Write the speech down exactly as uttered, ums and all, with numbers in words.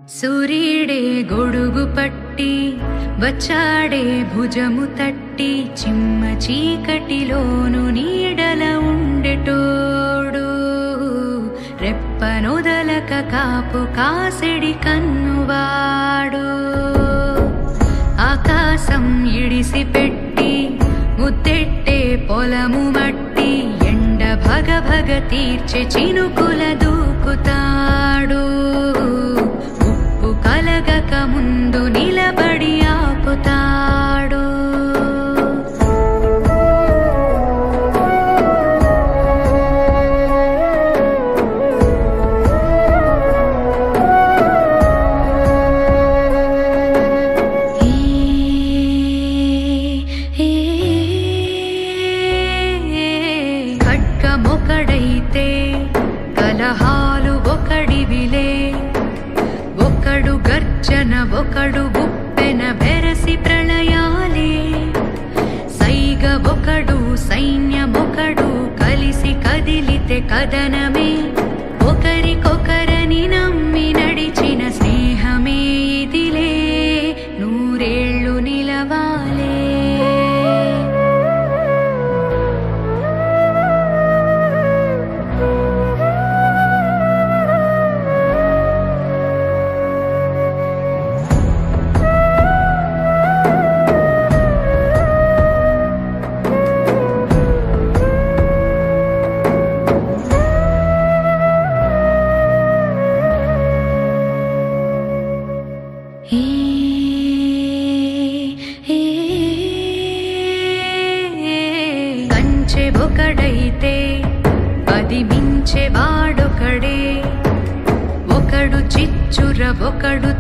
సూర్యుడే గొడుగు పట్టి వచ్చాడే భుజము తట్టి చిమ్మ చీకటిలోను నీడల ఉండెటోడు రెప్పనొదలక కాపు కాసెడి కన్నువాడు ఆకాశం ఇడిసి పెట్టి ముద్దెట్టే పొలము మట్టి ఎండ భగ భగ తీర్చే చినుకుల దూకుతాడు ఉప్పు కలగక ముందు నిలబడి ఆపుతాడు ఖడ్గమొకడైతే కలహాలు ఒకడివిలే ఒకడు గర్జన ఒకడు ఉప్పెన బెరసి ప్రళయాలే సైగ ఒకడు సైన్యమొకడు కలిసి కదిలితే కదనమే ఒకరికొకరని నమ్మి నడిచిన స్నేహమే ఇదిలే నూరేళ్లు నిలవాలే కంచె ఒకడైతే పది మించె వాడొకడే ఒకడు చిచ్చుర ఒకడు